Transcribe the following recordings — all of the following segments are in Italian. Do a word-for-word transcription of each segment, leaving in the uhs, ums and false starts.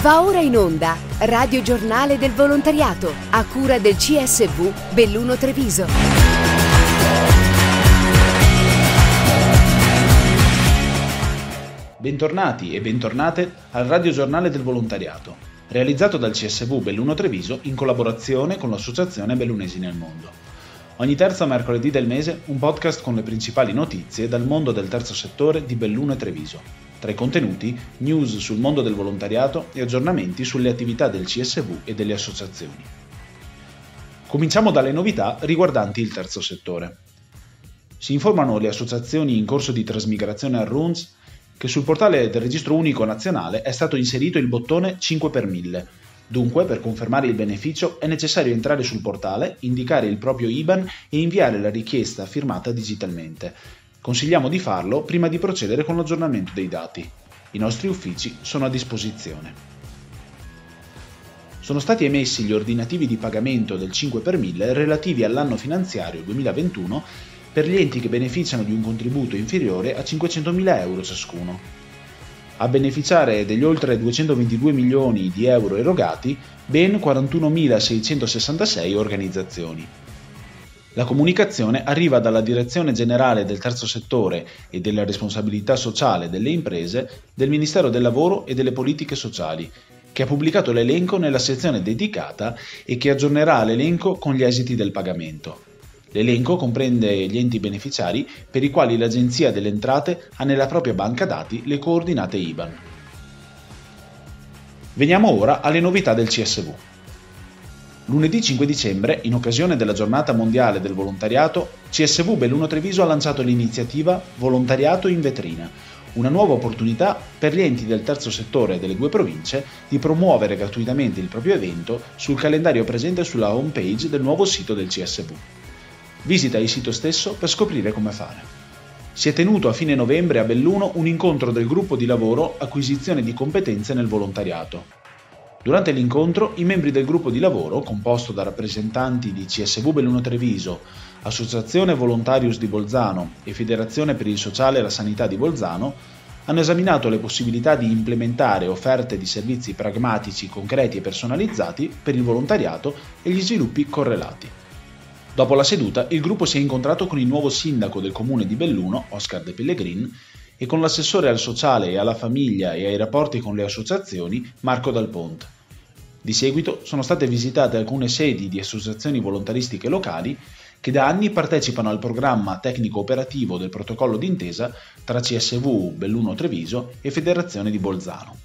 Va ora in onda Radio Giornale del Volontariato, a cura del C S V Belluno Treviso. Bentornati e bentornate al Radio Giornale del Volontariato, realizzato dal C S V Belluno Treviso in collaborazione con l'Associazione Bellunesi nel Mondo. Ogni terzo mercoledì del mese un podcast con le principali notizie dal mondo del terzo settore di Belluno e Treviso. Tra i contenuti, news sul mondo del volontariato e aggiornamenti sulle attività del C S V e delle associazioni. Cominciamo dalle novità riguardanti il terzo settore. Si informano le associazioni in corso di trasmigrazione al R U N S che sul portale del Registro Unico Nazionale è stato inserito il bottone cinque per mille. Dunque, per confermare il beneficio è necessario entrare sul portale, indicare il proprio I B A N e inviare la richiesta firmata digitalmente. Consigliamo di farlo prima di procedere con l'aggiornamento dei dati. I nostri uffici sono a disposizione. Sono stati emessi gli ordinativi di pagamento del cinque per mille relativi all'anno finanziario duemilaventuno per gli enti che beneficiano di un contributo inferiore a cinquecentomila euro ciascuno. A beneficiare degli oltre duecentoventidue milioni di euro erogati, ben quarantunomilaseicentosessantasei organizzazioni. La comunicazione arriva dalla Direzione Generale del Terzo Settore e della Responsabilità Sociale delle Imprese del Ministero del Lavoro e delle Politiche Sociali, che ha pubblicato l'elenco nella sezione dedicata e che aggiornerà l'elenco con gli esiti del pagamento. L'elenco comprende gli enti beneficiari per i quali l'Agenzia delle Entrate ha nella propria banca dati le coordinate I B A N. Veniamo ora alle novità del C S V. Lunedì cinque dicembre, in occasione della Giornata Mondiale del Volontariato, C S V Belluno Treviso ha lanciato l'iniziativa Volontariato in Vetrina, una nuova opportunità per gli enti del terzo settore delle due province di promuovere gratuitamente il proprio evento sul calendario presente sulla home page del nuovo sito del C S V. Visita il sito stesso per scoprire come fare. Si è tenuto a fine novembre a Belluno un incontro del gruppo di lavoro Acquisizione di competenze nel volontariato. Durante l'incontro, i membri del gruppo di lavoro, composto da rappresentanti di C S V Belluno Treviso, Associazione Volontarius di Bolzano e Federazione per il Sociale e la Sanità di Bolzano, hanno esaminato le possibilità di implementare offerte di servizi pragmatici, concreti e personalizzati per il volontariato e gli sviluppi correlati. Dopo la seduta, il gruppo si è incontrato con il nuovo sindaco del comune di Belluno, Oscar De Pellegrin, e con l'assessore al sociale e alla famiglia e ai rapporti con le associazioni, Marco Dal Pont. Di seguito sono state visitate alcune sedi di associazioni volontaristiche locali che da anni partecipano al programma tecnico-operativo del protocollo d'intesa tra C S V Belluno Treviso e Federazione di Bolzano.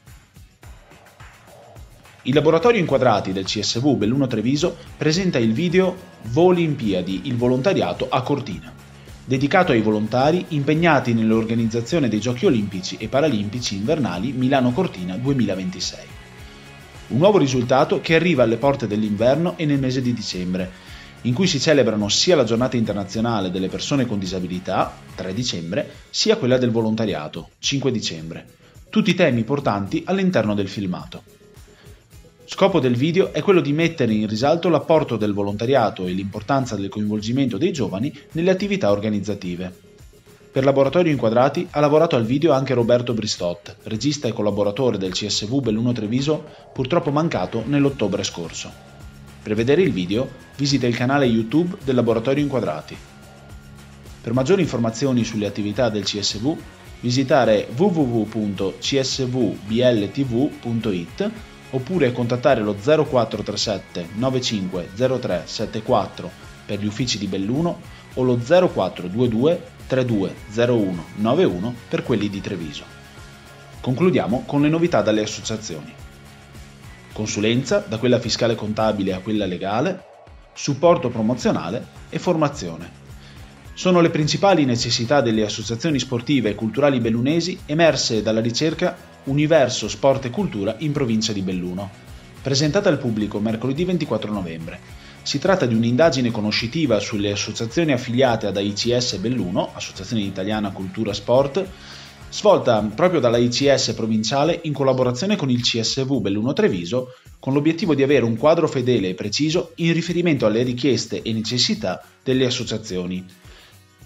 Il laboratorio inquadrati del C S V Belluno Treviso presenta il video Volimpiadi, il volontariato a Cortina, dedicato ai volontari impegnati nell'organizzazione dei Giochi Olimpici e Paralimpici invernali Milano-Cortina duemilaventisei. Un nuovo risultato che arriva alle porte dell'inverno e nel mese di dicembre, in cui si celebrano sia la Giornata Internazionale delle Persone con Disabilità, tre dicembre, sia quella del volontariato, cinque dicembre. Tutti temi portanti all'interno del filmato. Scopo del video è quello di mettere in risalto l'apporto del volontariato e l'importanza del coinvolgimento dei giovani nelle attività organizzative. Per Laboratorio Inquadrati ha lavorato al video anche Roberto Bristot, regista e collaboratore del C S V Belluno Treviso, purtroppo mancato nell'ottobre scorso. Per vedere il video visita il canale YouTube del Laboratorio Inquadrati. Per maggiori informazioni sulle attività del C S V visitare w w w punto c s v b l t v punto i t oppure contattare lo zero quattro tre sette nove cinque zero tre sette quattro per gli uffici di Belluno o lo zero quattro due due tre due zero uno nove uno per quelli di Treviso. Concludiamo con le novità dalle associazioni. Consulenza, da quella fiscale contabile a quella legale, supporto promozionale e formazione. Sono le principali necessità delle associazioni sportive e culturali bellunesi emerse dalla ricerca Universo Sport e Cultura in provincia di Belluno, presentata al pubblico mercoledì ventiquattro novembre. Si tratta di un'indagine conoscitiva sulle associazioni affiliate ad A I C S Belluno, Associazione Italiana Cultura Sport, svolta proprio dalla I C S provinciale in collaborazione con il C S V Belluno Treviso, con l'obiettivo di avere un quadro fedele e preciso in riferimento alle richieste e necessità delle associazioni.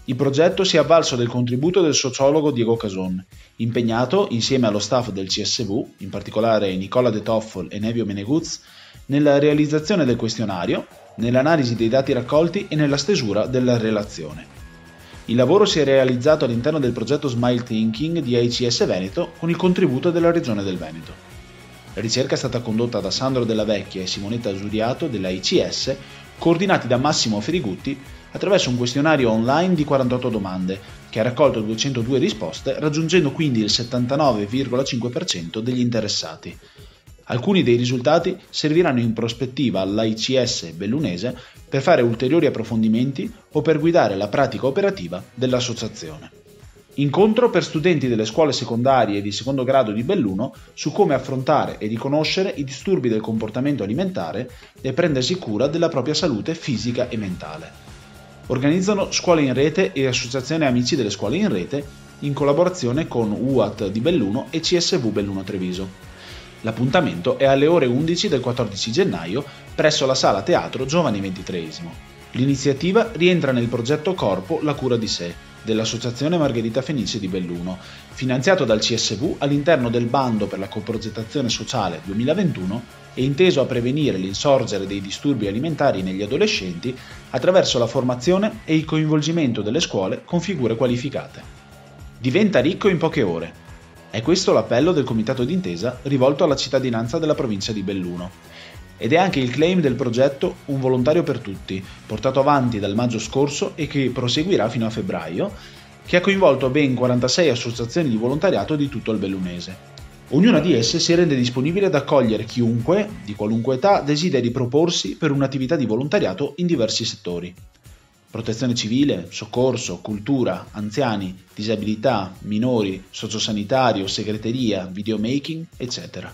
Il progetto si è avvalso del contributo del sociologo Diego Cason, impegnato insieme allo staff del C S V, in particolare Nicola De Toffol e Nevio Meneguz, nella realizzazione del questionario, nell'analisi dei dati raccolti e nella stesura della relazione. Il lavoro si è realizzato all'interno del progetto Smile Thinking di A I C S Veneto con il contributo della Regione del Veneto. La ricerca è stata condotta da Sandro Della Vecchia e Simonetta Giuriato dell'A I C S, coordinati da Massimo Ferigutti, attraverso un questionario online di quarantotto domande, che ha raccolto duecentodue risposte, raggiungendo quindi il settantanove virgola cinque per cento degli interessati. Alcuni dei risultati serviranno in prospettiva all'A I C S bellunese per fare ulteriori approfondimenti o per guidare la pratica operativa dell'associazione. Incontro per studenti delle scuole secondarie di secondo grado di Belluno su come affrontare e riconoscere i disturbi del comportamento alimentare e prendersi cura della propria salute fisica e mentale. Organizzano Scuole in Rete e Associazione Amici delle Scuole in Rete in collaborazione con U A T di Belluno e C S V Belluno Treviso. L'appuntamento è alle ore undici del quattordici gennaio presso la Sala Teatro Giovanni ventitreesimo. L'iniziativa rientra nel progetto Corpo La Cura di Sé dell'Associazione Margherita Fenice di Belluno, finanziato dal C S V all'interno del bando per la coprogettazione sociale duemilaventuno e inteso a prevenire l'insorgere dei disturbi alimentari negli adolescenti attraverso la formazione e il coinvolgimento delle scuole con figure qualificate. Diventa ricco in poche ore. È questo l'appello del Comitato d'Intesa rivolto alla cittadinanza della provincia di Belluno. Ed è anche il claim del progetto Un volontario per tutti, portato avanti dal maggio scorso e che proseguirà fino a febbraio, che ha coinvolto ben quarantasei associazioni di volontariato di tutto il bellunese. Ognuna di esse si rende disponibile ad accogliere chiunque, di qualunque età, desideri proporsi per un'attività di volontariato in diversi settori. Protezione civile, soccorso, cultura, anziani, disabilità, minori, sociosanitario, segreteria, videomaking, eccetera.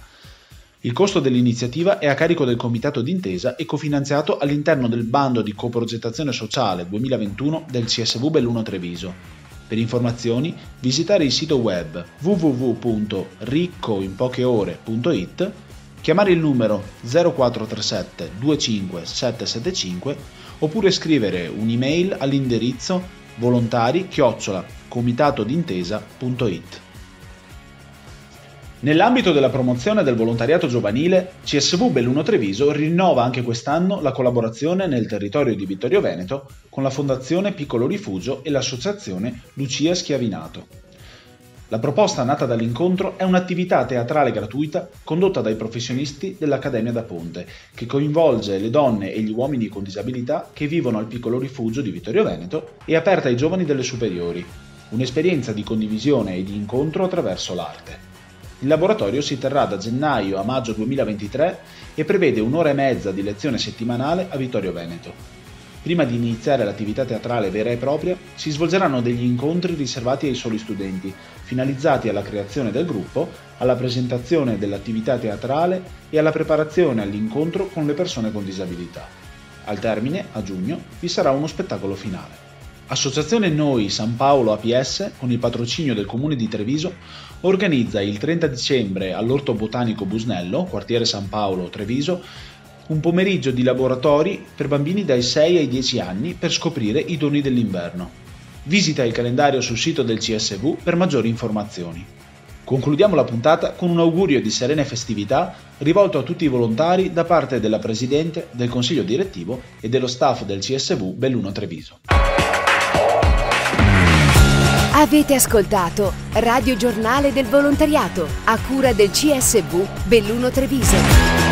Il costo dell'iniziativa è a carico del Comitato d'Intesa e cofinanziato all'interno del bando di coprogettazione sociale duemilaventuno del C S V Belluno Treviso. Per informazioni visitare il sito web w w w punto riccoinpocheore punto i t, chiamare il numero zero quattro tre sette due cinque sette sette cinque oppure scrivere un'email all'indirizzo volontari chiocciola comitatodintesa punto i t. Nell'ambito della promozione del volontariato giovanile, C S V Belluno Treviso rinnova anche quest'anno la collaborazione nel territorio di Vittorio Veneto con la Fondazione Piccolo Rifugio e l'associazione Lucia Schiavinato. La proposta nata dall'incontro è un'attività teatrale gratuita condotta dai professionisti dell'Accademia da Ponte, che coinvolge le donne e gli uomini con disabilità che vivono al Piccolo Rifugio di Vittorio Veneto e aperta ai giovani delle superiori, un'esperienza di condivisione e di incontro attraverso l'arte. Il laboratorio si terrà da gennaio a maggio duemilaventitré e prevede un'ora e mezza di lezione settimanale a Vittorio Veneto. Prima di iniziare l'attività teatrale vera e propria, si svolgeranno degli incontri riservati ai soli studenti, finalizzati alla creazione del gruppo, alla presentazione dell'attività teatrale e alla preparazione all'incontro con le persone con disabilità. Al termine, a giugno, vi sarà uno spettacolo finale. Associazione Noi San Paolo A P S, con il patrocinio del Comune di Treviso, organizza il trenta dicembre all'Orto Botanico Busnello, quartiere San Paolo, Treviso, un pomeriggio di laboratori per bambini dai sei ai dieci anni per scoprire i doni dell'inverno. Visita il calendario sul sito del C S V per maggiori informazioni. Concludiamo la puntata con un augurio di serene festività rivolto a tutti i volontari da parte della Presidente, del Consiglio Direttivo e dello staff del C S V Belluno Treviso. Avete ascoltato Radio Giornale del Volontariato a cura del C S V Belluno Treviso.